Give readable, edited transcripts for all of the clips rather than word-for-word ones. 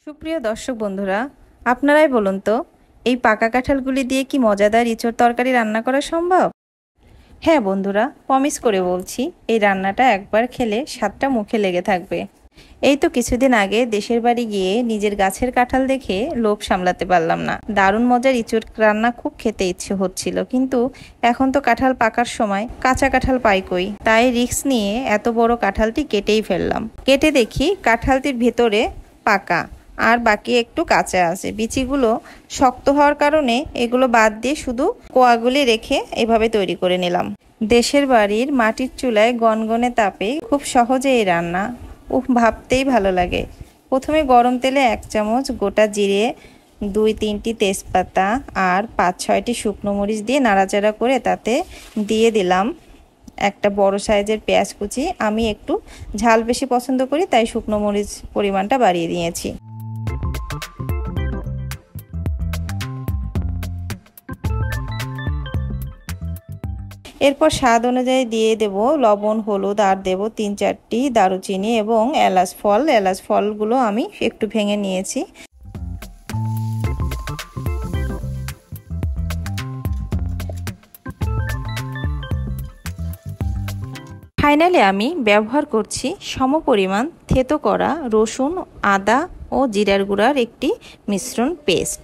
সুপ্রিয় দর্শক বন্ধুরা, আপনারাই বলুন তো এই পাকা কাঁঠালগুলি দিয়ে কি মজাদার ইঁচড় তরকারি রান্না করা সম্ভব? হ্যাঁ বন্ধুরা, প্রমিস করে বলছি, এই রান্নাটা একবার খেলে স্বাদটা মুখে লেগে থাকবে। এই তো কিছুদিন আগে দেশের বাড়ি গিয়ে নিজের গাছের কাঁঠাল দেখে লোভ সামলাতে পারলাম না। দারুণ মজার ইঁচড় রান্না খুব খেতে ইচ্ছে হচ্ছিল, কিন্তু এখন তো কাঁঠাল পাকার সময়, কাঁচা কাঁঠাল পাই কই। তাই রিস্ক নিয়ে এত বড় কাঁঠালটি কেটেই ফেললাম। কেটে দেখি কাঁঠালটির ভেতরে পাকা আর বাকি একটু কাঁচা আছে। বিচিগুলো শক্ত হওয়ার কারণে এগুলো বাদ দিয়ে শুধু কোয়াগুলি রেখে এভাবে তৈরি করে নিলাম। দেশের বাড়ির মাটির চুলায় গনগনে তাপে খুব সহজে এই রান্না, ভাবতেই ভালো লাগে। প্রথমে গরম তেলে 1 চামচ গোটা জিরে, 2-3টি তেজপাতা আর 5-6টি শুকনো মরিচ দিয়ে নাড়াচাড়া করে তাতে দিয়ে দিলাম একটা বড় সাইজের পেঁয়াজ কুচি। আমি একটু ঝাল বেশি পছন্দ করি, তাই শুকনো মরিচ পরিমাণটা বাড়িয়ে দিয়েছি। এরপর স্বাদ অনুযায়ী দিয়ে দেব লবণ, হলুদ আর দেব 3-4টি দারুচিনি এবং এলাচ ফলগুলো আমি একটু ভেঙে নিয়েছি। ফাইনালি আমি ব্যবহার করছি সমপরিমাণ থেতো করা রসুন, আদা ও জিরার গুঁড়ার একটি মিশ্রণ পেস্ট।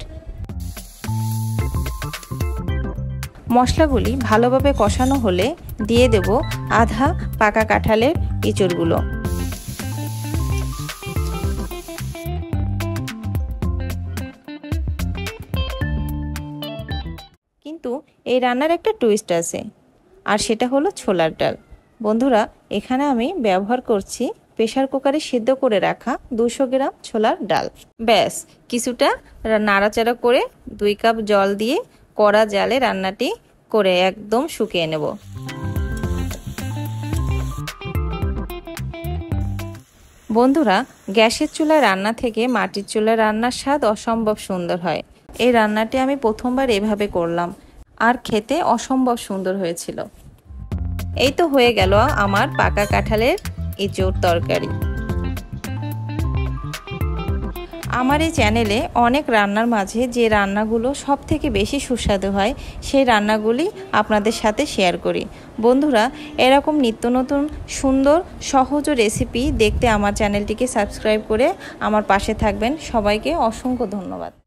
মশলাগুলি ভালোভাবে কষানো হলে দিয়ে দেব আধা পাকা কাঁঠালের ইঁচড়গুলো। কিন্তু এই রান্নার একটা টুইস্ট আছে, আর সেটা হলো ছোলার ডাল। বন্ধুরা, এখানে আমি ব্যবহার করছি প্রেসার কুকারে সিদ্ধ করে রাখা 200 গ্রাম ছোলার ডাল। ব্যাস কিছুটা নাড়াচাড়া করে 2 কাপ জল দিয়ে কড়া জালে রান্নাটি করে একদম শুকিয়ে নেব। বন্ধুরা, গ্যাসের চুলায় রান্না থেকে মাটির চুলায় রান্নার স্বাদ অসম্ভব সুন্দর হয়। এই রান্নাটি আমি প্রথমবার এভাবে করলাম, আর খেতে অসম্ভব সুন্দর হয়েছিল। এই তো হয়ে গেল আমার পাকা কাঁঠালের ইঁচড় তরকারি। আমার এই চ্যানেলে অনেক রান্নার মাঝে যে রান্নাগুলো সব থেকে বেশি সুস্বাদু হয় সেই রান্নাগুলি আপনাদের সাথে শেয়ার করি। বন্ধুরা, এরকম নিত্য নতুন সুন্দর সহজ রেসিপি দেখতে আমার চ্যানেলটিকে সাবস্ক্রাইব করে আমার পাশে থাকবেন। সবাইকে অসংখ্য ধন্যবাদ।